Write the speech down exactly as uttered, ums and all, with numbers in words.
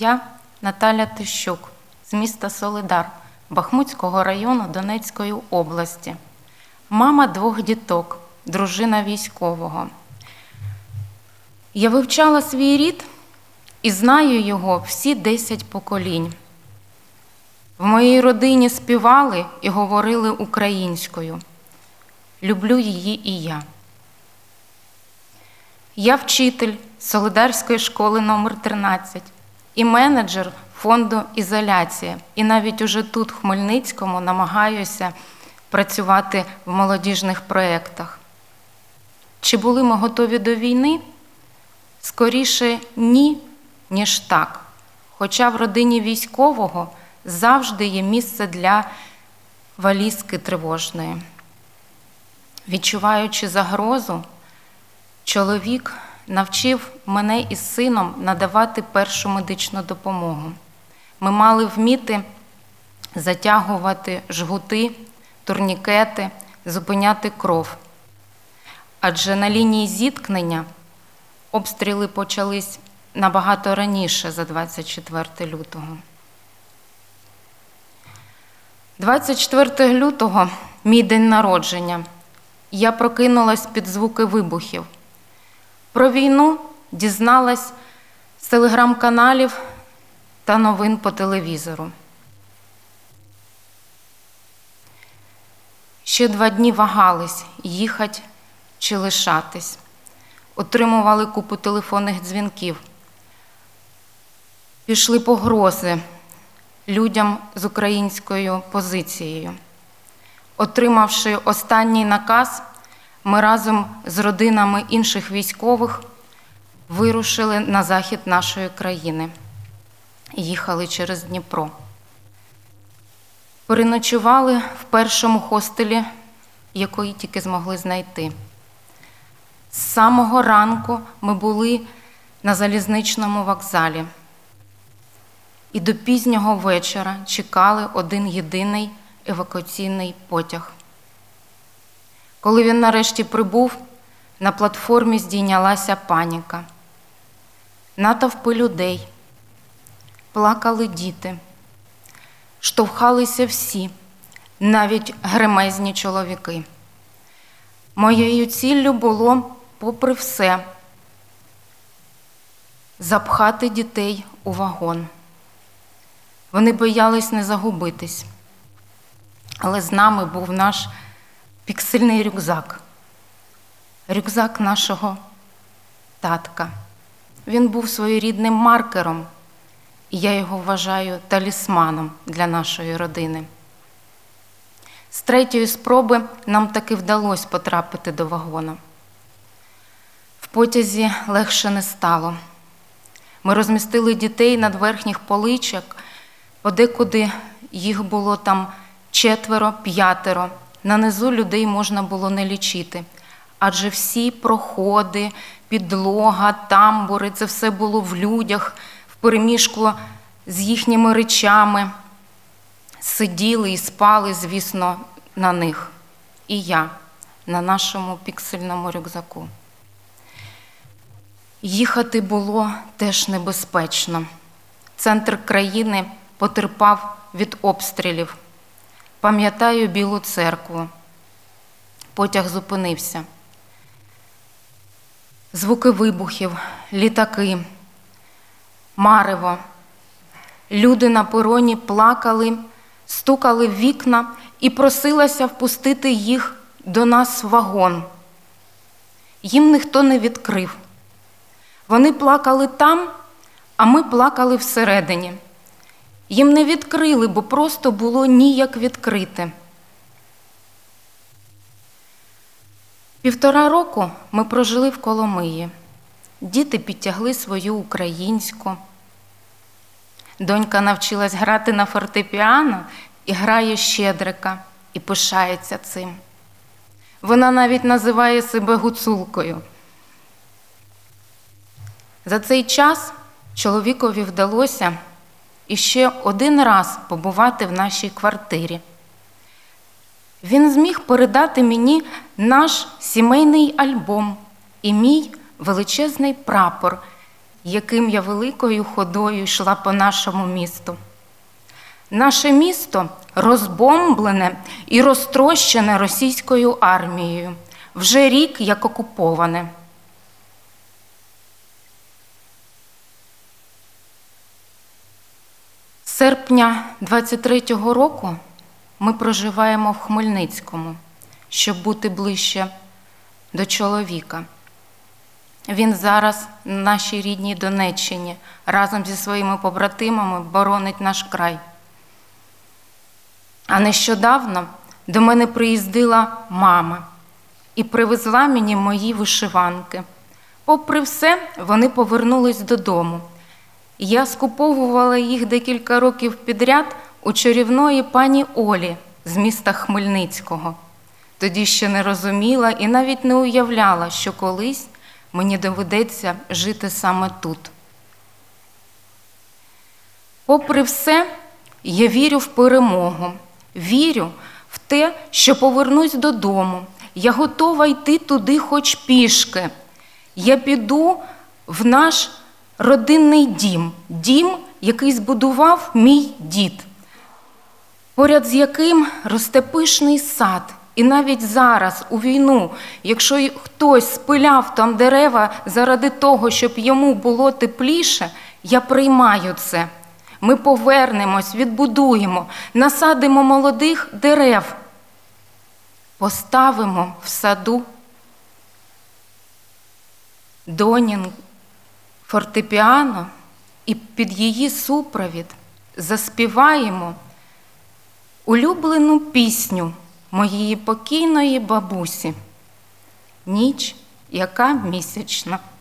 Я Наталя Тищук з міста Солидар Бахмутського району Донецької області. Мама двох діток, дружина військового. Я вивчала свій рід і знаю його всі десять поколінь. В моїй родині співали і говорили українською. Люблю її і я. Я вчитель Солидарської школи номер тринадцять і менеджер фонду «Ізоляція». І навіть уже тут, в Хмельницькому, намагаюся працювати в молодіжних проєктах. Чи були ми готові до війни? Скоріше ні, ніж так. Хоча в родині військового завжди є місце для валізки тривожної. Відчуваючи загрозу, чоловік навчив мене із сином надавати першу медичну допомогу. Ми мали вміти затягувати жгути, турнікети, зупиняти кров. Адже на лінії зіткнення обстріли почались набагато раніше за двадцять четвертого лютого. двадцять четвертого лютого – мій день народження. Я прокинулась під звуки вибухів. Про війну дізналась з телеграм-каналів та новин по телевізору. Ще два дні вагались, їхати чи лишатись. Отримували купу телефонних дзвінків. Пішли погрози людям з українською позицією. Отримавши останній наказ, ми разом з родинами інших військових вирушили на захід нашої країни. Їхали через Дніпро. Переночували в першому хостелі, який тільки змогли знайти. З самого ранку ми були на залізничному вокзалі. І до пізнього вечора чекали один єдиний евакуаційний потяг. Коли він нарешті прибув, на платформі здійнялася паніка. Натовпи людей, плакали діти, штовхалися всі, навіть гремезні чоловіки. Моєю ціллю було, попри все, запхати дітей у вагон. Вони боялись не загубитись. Але з нами був наш піксельний рюкзак. Рюкзак нашого татка. Він був своєрідним маркером, і я його вважаю талісманом для нашої родини. З третьої спроби нам таки вдалося потрапити до вагона. В потязі легше не стало. Ми розмістили дітей над верхніх поличок, подекуди їх було там четверо, п'ятеро. Нанизу людей можна було не лічити, адже всі проходи, підлога, тамбури – це все було в людях, впереміжку з їхніми речами. Сиділи і спали, звісно, на них. І я на нашому піксельному рюкзаку. Їхати було теж небезпечно. Центр країни потерпав від обстрілів. Пам'ятаю Білу церкву. Потяг зупинився. Звуки вибухів, літаки, марево. Люди на пероні плакали, стукали в вікна і просилися впустити їх до нас в вагон. Їм ніхто не відкрив. Вони плакали там, а ми плакали всередині. Їм не відкрили, бо просто було ніяк відкрити. Півтора року ми прожили в Коломиї. Діти підтягли свою українську. Донька навчилась грати на фортепіано і грає щедрика, і пишається цим. Вона навіть називає себе гуцулкою. За цей час чоловікові вдалося іще один раз побувати в нашій квартирі. Він зміг передати мені наш сімейний альбом і мій величезний прапор, яким я великою ходою йшла по нашому місту. Наше місто розбомблене і розтрощене російською армією, вже рік як окуповане. З серпня двадцять третього року ми проживаємо в Хмельницькому, щоб бути ближче до чоловіка. Він зараз на нашій рідній Донеччині разом зі своїми побратимами боронить наш край. А нещодавно до мене приїздила мама і привезла мені мої вишиванки. Попри все, вони повернулись додому. Я скуповувала їх декілька років підряд у чарівної пані Олі з міста Хмельницького. Тоді ще не розуміла і навіть не уявляла, що колись мені доведеться жити саме тут. Попри все, я вірю в перемогу, вірю в те, що повернусь додому. Я готова йти туди хоч пішки. Я піду в наш родинний дім, дім, який збудував мій дід, поряд з яким росте пишний сад. І навіть зараз, у війну, якщо хтось спиляв там дерева заради того, щоб йому було тепліше, я приймаю це. Ми повернемось, відбудуємо, насадимо молодих дерев, поставимо в саду Донін фортепіано і під її супровід заспіваємо улюблену пісню моєї покійної бабусі «Ніч, яка місячна».